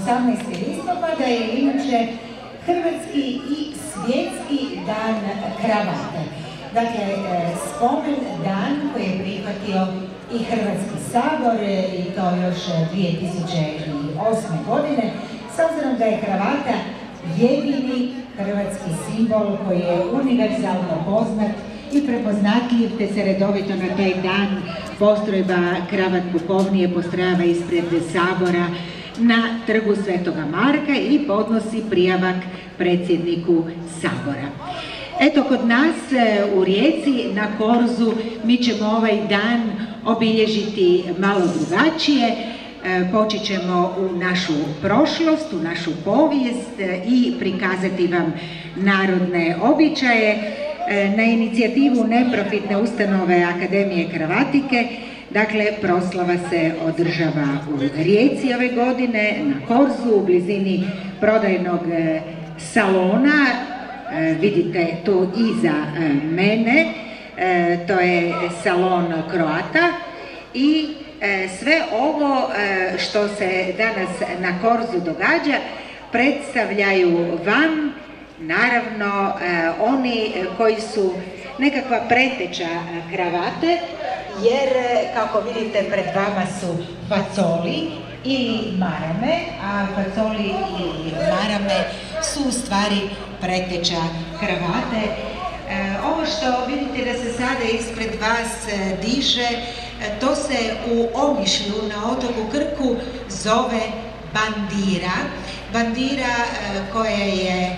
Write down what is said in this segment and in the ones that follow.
18. listopada je inače hrvatski i svjetski dan kravate. Dakle, spomen dan koji je prihvatio i Hrvatski sabor i to još 2008. godine, s obzirom da je kravata jedini hrvatski simbol koji je univerzalno poznat i prepoznatljiv, te se redovito na taj dan postrojba kravat pukovnije postrojava ispred Sabora na trgu Svetoga Marka i podnosi prijavak predsjedniku Sabora. Eto, kod nas u Rijeci na Korzu mi ćemo ovaj dan obilježiti malo drugačije. Počet ćemo u našu prošlost, u našu povijest i prikazati vam narodne običaje. Na inicijativu neprofitne ustanove Akademije kravatike, dakle, proslava se održava u Rijeci ove godine, na Korzu, u blizini prodajnog salona. Vidite tu iza mene, to je salon Croata i sve ovo što se danas na Korzu događa predstavljaju vam, naravno, oni koji su nekakva preteča kravate, jer kako vidite pred vama su facoli ili marame, a facoli ili marame su u stvari preteča kravate. Ovo što vidite da se sada ispred vas diže, to se u Omišlju na otoku Krku zove bandira. Bandira koja je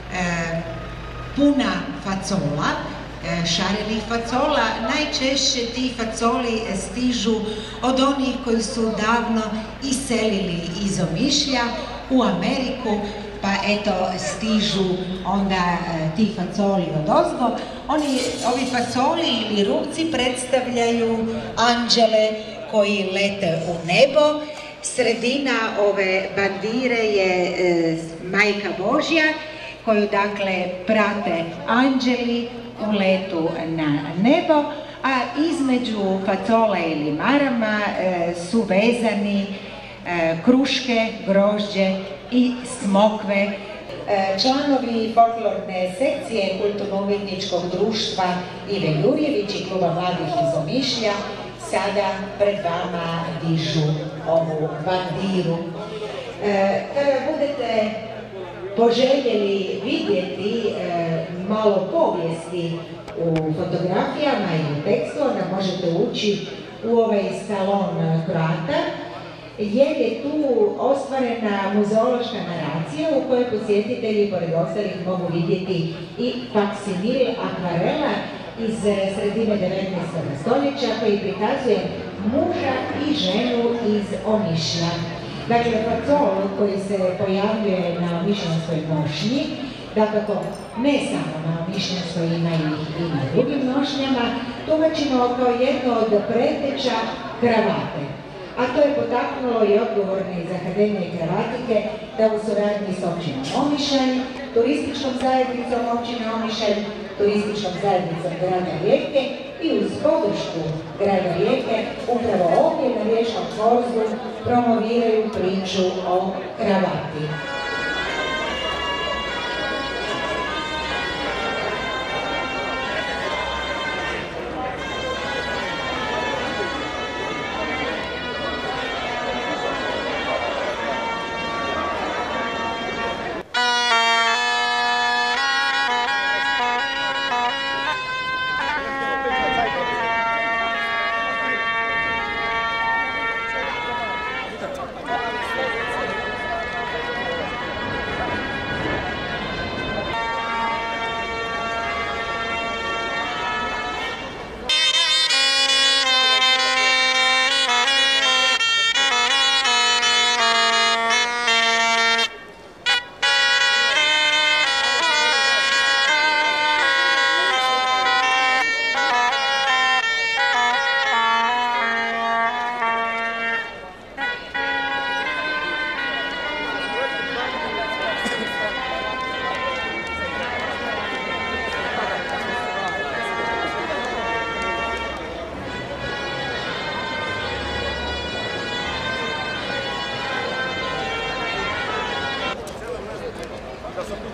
puna facola, šarenih facola. Najčešće ti facoli stižu od onih koji su davno iselili iz Omišlja u Ameriku, pa eto stižu onda ti facoli odozgo. Ovi facoli ili rupci predstavljaju anđele koji lete u nebo. Sredina ove bandire je Majka Božja, koju dakle prate anđeli u letu na nebo, a između facola ili marama su vezani kruške, grožđe i smokve. Članovi folklorne sekcije Kulturno-umjetničkog društva Ive Jurjević i Kluba mladih iz Omišlja sada pred vama dižu ovu bandiru. Kada budete poželjeli vidjeti malo povijesti u fotografijama i u tekstu, onda možete ući u ovaj salon Croata, jer je tu ostvarena muzeološka naracija u kojoj posjetitelji pored ostalih mogu vidjeti i faksimil akvarela iz sredine 19. stoljeća koji prikazuje muža i ženu iz Omišlja. Dakle, facol koji se pojavljuje na omišljanskoj nošnji, dakako ne samo na omišljanskoj, ima i na drugim nošnjama, tumačimo kao jedno od preteča kravate. A to je potaknulo i odgovorne iz Akademije kravatike da u suradnji s općinom Omišalj, turističkom zajednicom općine Omišalj, turističkom zajednicom grada Rijeke i uz podršku grada Rijeke upravo ovdje na Riječkom Korzu promoviraju priču o kravati.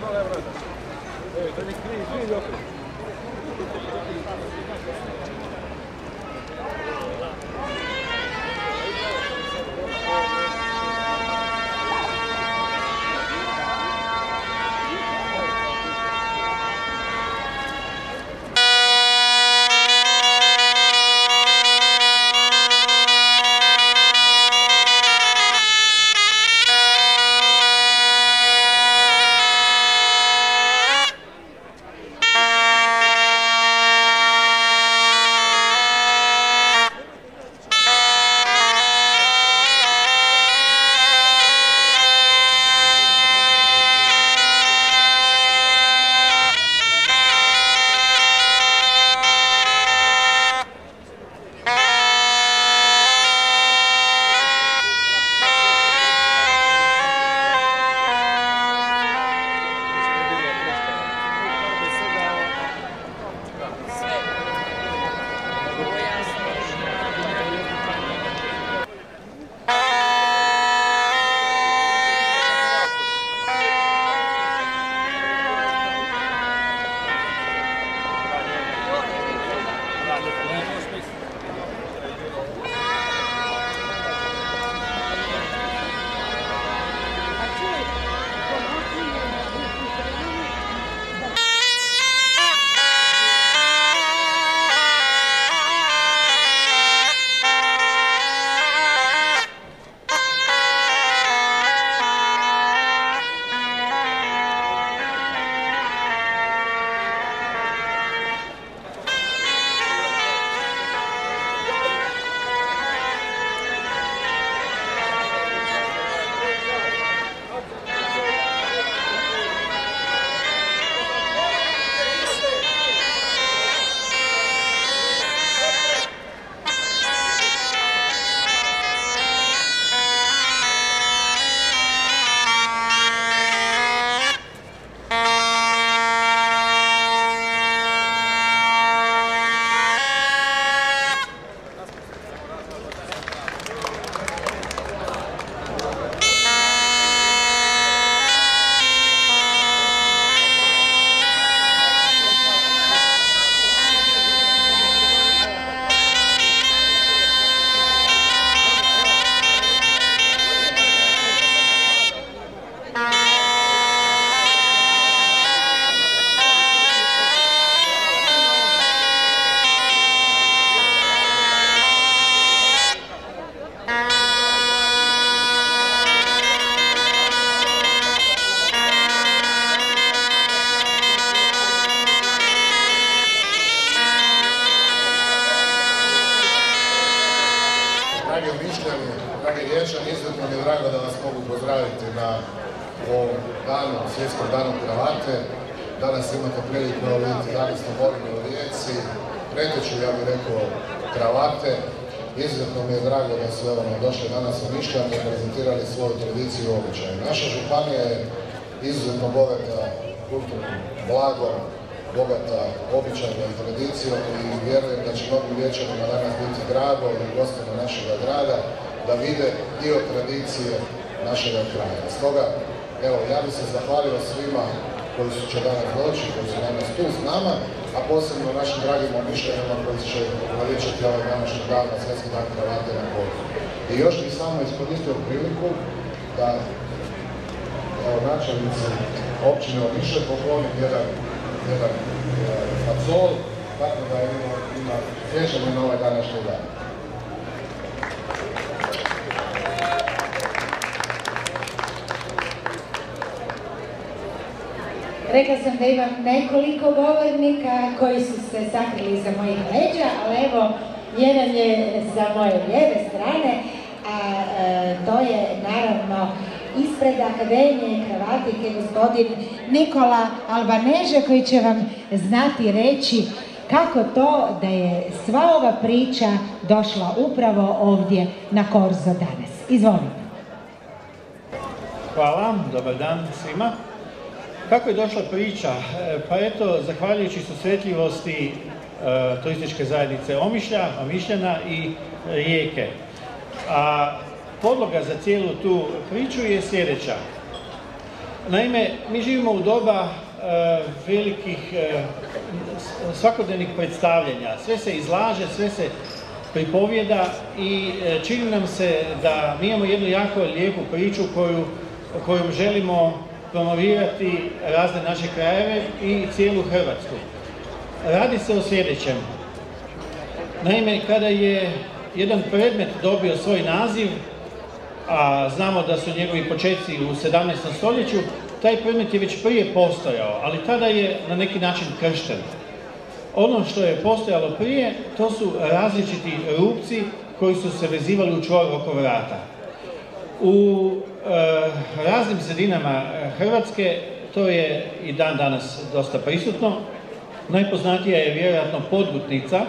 Izuzetno mi je drago da vas mogu pozdraviti na ovom danu, svjetskom danu kravate. Danas imate priliku vidjeti zavisno volimo u Rijeci, preteću, ja bih rekao, kravate. Izuzetno mi je drago da su došli danas u Omišljan i prezentirali svoju tradiciju i običaj. Naša županija je izuzetno bogata kulturnim blagom, bogata običajnom tradicijom i vjerujem da će mnogim Riječanima danas biti drago i gostima našega grada da vide dio tradicije našega kraja. Stoga, evo, ja bih se zahvalio svima koji će danas doći, koji su danas tu s nama, a posebno našim dragim Omišljanima koji će veličati ovaj današnji dan na Svjetski dan kravate na Korzu. I još bih samo iskoristio priliku da načelnici općine Omišalj poklonim jedan facol, tako da ima sjećanje na ovaj današnji dan. Rekla sam da imam nekoliko govornika koji su se sakrili iza mojih leđa, ali evo, jedan je sa moje lijeve strane, a to je naravno ispred Akademije kravatike gospodin Nikola Albaneže, koji će vam znati reći kako to da je sva ova priča došla upravo ovdje na Korzo danas. Izvolite. Hvala, dobar dan svima. Kako je došla priča? Pa eto, zahvaljujući susretljivosti turističke zajednice Omišljana i Rijeke. A podloga za cijelu tu priču je sljedeća. Naime, mi živimo u doba velikih svakodnevnih predstavljanja. Sve se izlaže, sve se pripovjeda i čini nam se da mi imamo jednu jako lijepu priču kojom želimo promovirati razne naše krajeve i cijelu Hrvatsku. Radi se o sljedećem. Naime, kada je jedan predmet dobio svoj naziv, a znamo da su njegovi početci u 17. stoljeću, taj predmet je već prije postojao, ali tada je na neki način kršten. Ono što je postojalo prije, to su različiti rupci koji su se vezivali u čvor oko vrata. U raznim sredinama Hrvatske to je i dan danas dosta prisutno. Najpoznatija je vjerojatno Podgutnica,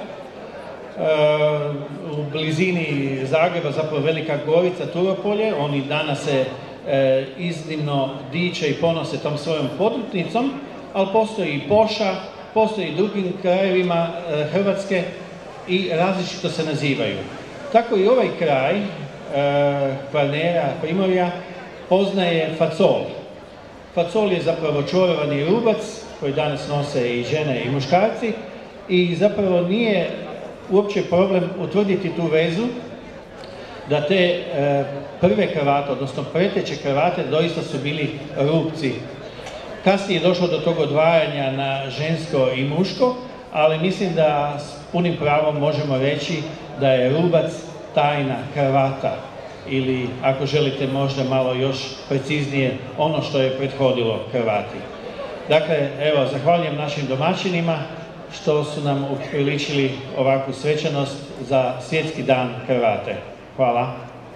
u blizini Zagreba, zapravo Velika Gorica, Turopolje. Oni danas se iznimno diče i ponose tom svojom podgutnicom, ali postoji i Poša, postoji i drugim krajevima Hrvatske i različito se nazivaju. Tako i ovaj kraj Kvarnera, Primorja, poznaje facol. Facol je zapravo čvorovani rubac koji danas nose i žene i muškarci i zapravo nije uopće problem utvrditi tu vezu da te prve kravate, odnosno preteće kravate, doista su bili rupci. Kasnije je došlo do tog odvajanja na žensko i muško, ali mislim da s punim pravom možemo reći da je rubac tajna kravata ili, ako želite možda malo još preciznije, ono što je prethodilo kravati. Dakle, evo, zahvaljujem našim domaćinima što su nam upriličili ovakvu svečanost za Svjetski dan kravate. Hvala.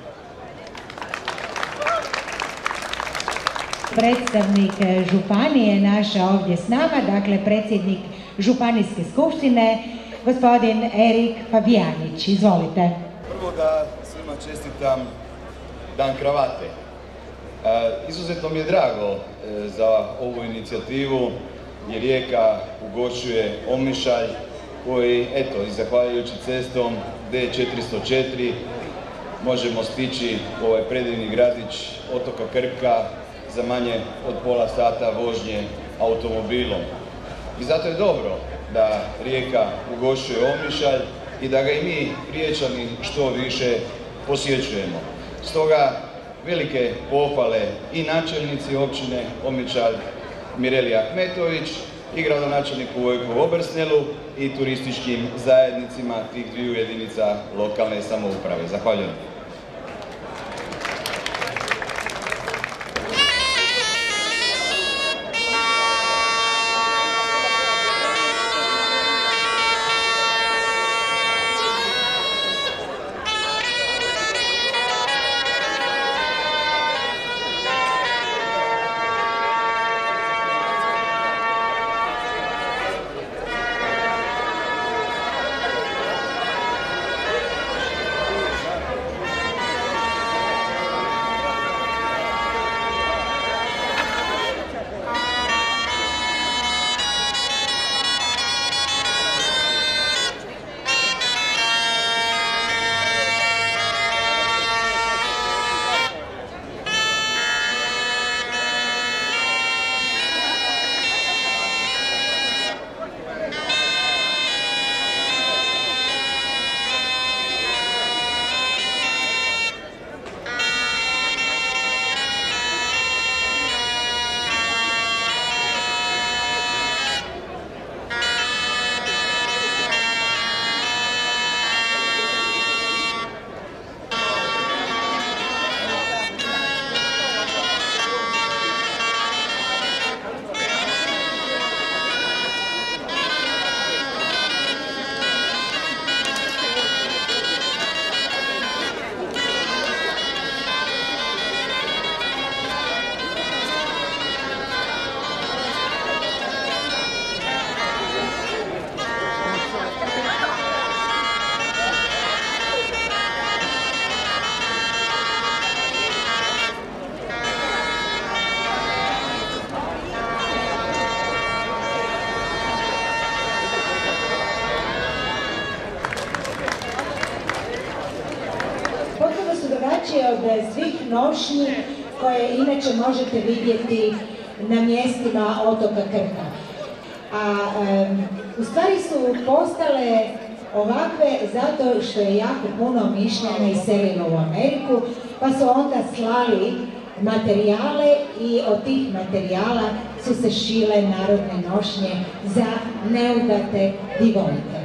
Predstavnik županije naša ovdje s nama, dakle predsjednik Županijske skupštine, gospodin Erik Fabijanić. Izvolite. Prvo da svima čestitam Dan kravate. Izuzetno mi je drago za ovu inicijativu gdje Rijeka ugošćuje Omišalj koji, eto, i zahvaljujući cestom D404 možemo stići u ovaj predivni gradić otoka Krka za manje od pola sata vožnje automobilom. I zato je dobro da Rijeka ugošćuje Omišalj i da ga i mi, Riječani, što više posjećujemo. Stoga velike pohvale i načelnici općine Omišalj Mireli Ahmetović i gradonačelniku Vojku Obersnelu i turističkim zajednicima tih dviju jedinica lokalne samouprave. Zahvaljujem. Od svih nošnji koje inače možete vidjeti na mjestima otoka Krka. A u stvari su postale ovakve zato što je jako puno Omišljana iselilo u Ameriku, pa su onda slali materijale i od tih materijala su se šile narodne nošnje za neudate djevojke.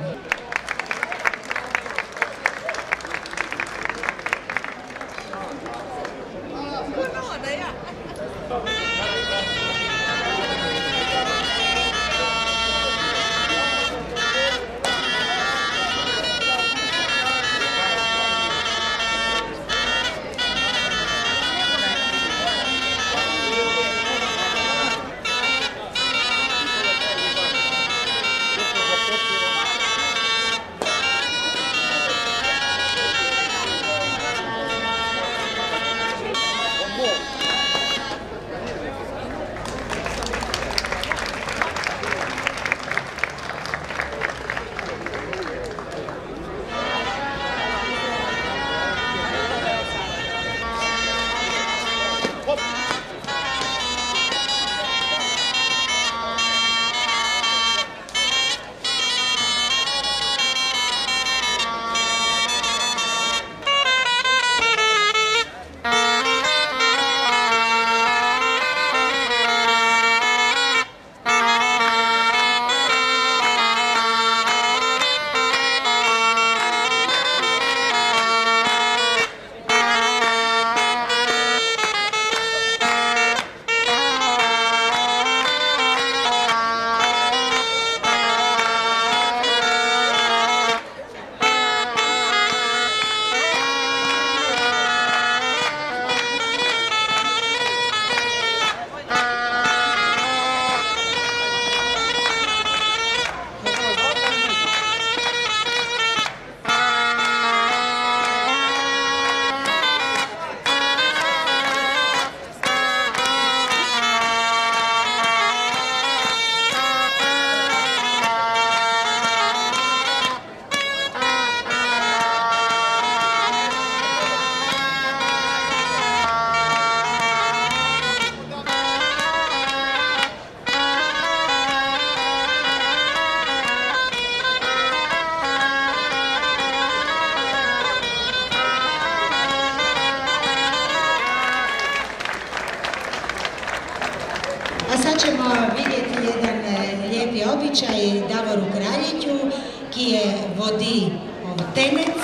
A sad ćemo vidjeti jedan lijepi običaj Davoru Kraljiću, ki je vodi tenec.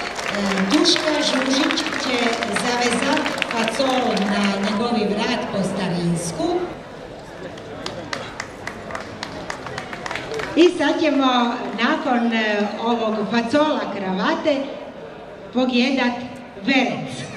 Duška Žužić će zavezati facol na njegovi vrat po starinsku. I sad ćemo nakon ovog facola kravate pogjedat verec.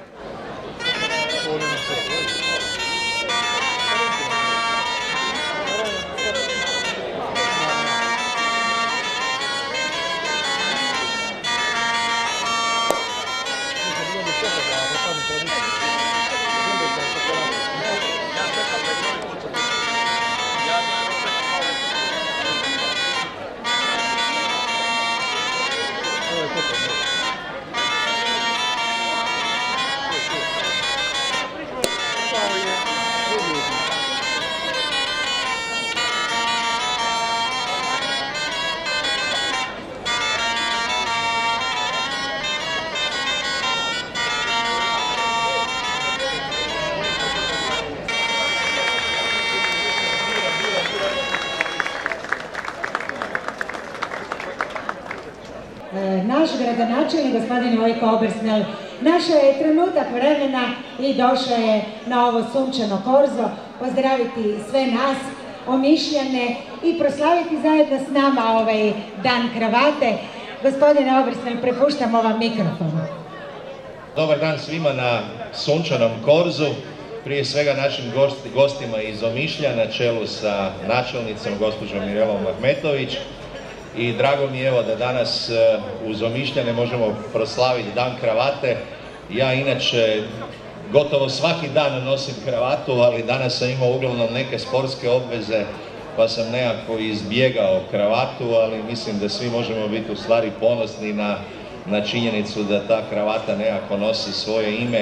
Naš gradonačelnik, gospodin Vojko Obersnel, našao je trenutak vremena i došao je na ovo sunčano korzo pozdraviti sve nas, Omišljane, i proslaviti zajedno s nama ovaj dan kravate. Gospodine Obersnel, prepuštamo vam mikrofon. Dobar dan svima na sunčanom korzu. Prije svega našim gostima iz Omišlja na čelu sa načelnicom gospođom Mirelom Ahmetović. I drago mi je evo da danas uz Omišljane možemo proslaviti dan kravate. Ja inače gotovo svaki dan nosim kravatu, ali danas sam imao uglavnom neke sportske obveze pa sam nekako izbjegao kravatu, ali mislim da svi možemo biti u stvari ponosni na činjenicu da ta kravata nekako nosi svoje ime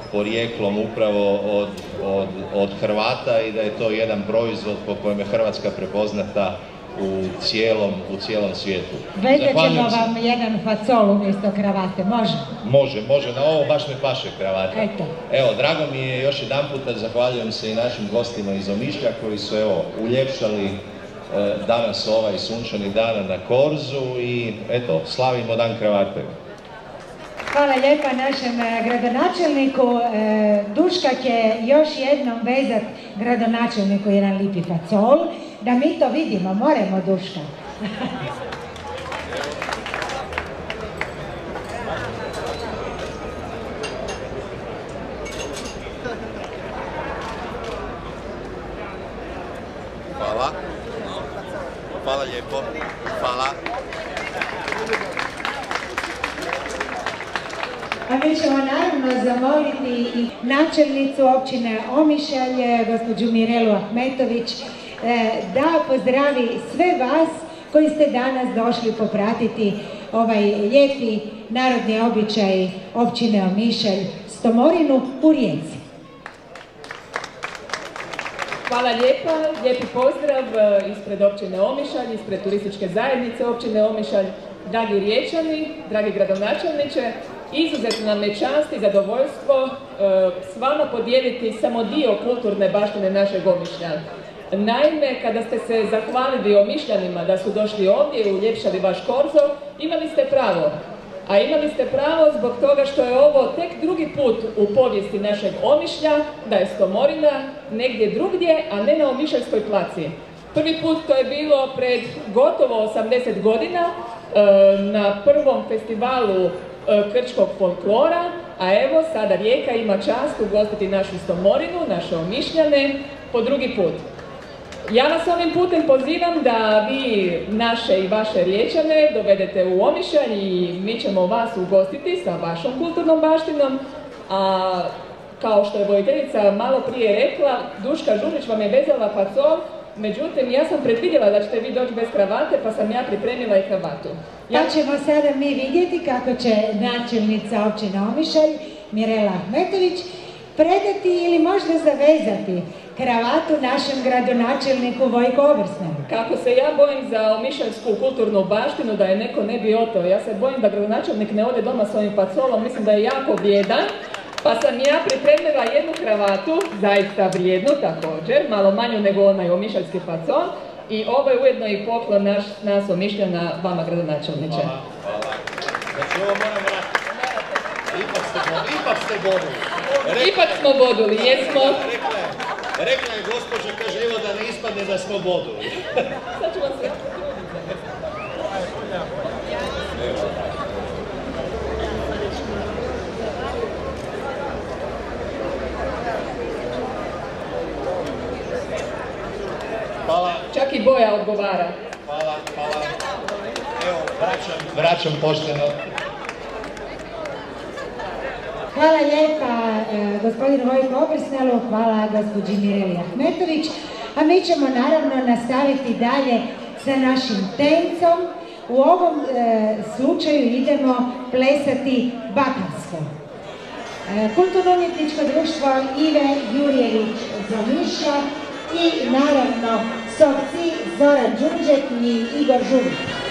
porijeklom upravo od Hrvata i da je to jedan proizvod po kojem je Hrvatska prepoznata u cijelom svijetu. Vezat ćemo vam jedan facol umjesto kravate, može? Može, na ovo baš me paše kravata. Evo, drago mi je još jedan puta, zahvaljujem se i našim gostima iz Omišlja koji su uljepšali danas ovaj sunčani dan na Korzu i eto, slavimo Dan kravate. Hvala lijepa našem gradonačelniku. Duška će još jednom vezat gradonačelniku jedan lipi facol, da mi to vidimo, moramo Duška. Hvala. Hvala lijepo. Hvala. A mi ćemo naravno zamoliti i načelnicu općine Omišalj, gospođu Mirelu Ahmetović, da pozdravi sve vas koji ste danas došli popratiti ovaj lijepi narodni običaj općine Omišalj, Stomorinu u Rijeci. Hvala lijepa, lijepi pozdrav ispred općine Omišalj, ispred turističke zajednice općine Omišalj, dragi Riječani, dragi gradonačelniče. Izuzetno nam je čast i zadovoljstvo s vama podijeliti samo dio kulturne baštine našeg Omišlja. Naime, kada ste se zahvalili Omišljanima da su došli ovdje i uljepšali vaš Korzo, imali ste pravo. A imali ste pravo zbog toga što je ovo tek drugi put u povijesti našeg Omišlja da je Stomorina negdje drugdje, a ne na Omišaljskoj placi. Prvi put to je bilo pred gotovo 80 godina na prvom festivalu krčkog folklora, a evo sada Rijeka ima čast ugostiti našu Stomorinu, naše Omišljane, po drugi put. Ja vas ovim putem pozivam da vi naše i vaše Riječane dovedete u Omišalj i mi ćemo vas ugostiti sa vašom kulturnom baštinom, a kao što je voditeljica malo prije rekla, Duška Žulić vam je vezala facol, međutim ja sam predvidjela da ćete vi doći bez kravate pa sam ja pripremila i kravatu. Pa ćemo sada mi vidjeti kako će načelnica općine Omišalj, Mirela Ahmetović, predati ili možda zavezati kravatu našem gradonačelniku Vojku Obrsnelu. Kako se ja bojim za omišaljsku kulturnu baštinu da je neko ne bi oteo, ja se bojim da gradonačelnik ne ode doma s ovim facolom, mislim da je jako vrijedan, pa sam ja pripremila jednu kravatu, zaista vrijednu također, malo manju nego onaj omišaljski facol, i ovo je ujedno i poklon nas Omišljana vama, gradonačelniče. Hvala. Znači ovo moram vratiti. Ipak ste boduli. Ipak smo boduli, jesmo. Rekla je gospođa, kaže, evo da ne ispadne da smo boduli. Sad ću vam se... Hvala. Čak i boja odgovara. Hvala. Evo, vraćam pošteno. Hvala lijepa gospodinu Vojku Obrsnelu, hvala gospođi Mireli Ahmetović, a mi ćemo naravno nastaviti dalje sa našim tencom. U ovom slučaju idemo plesati bakarsko. Kulturno-umjetničko društvo Ive Jurjević iz Omišlja i naravno Sovci Zoran Đurđek i Igor Žulik.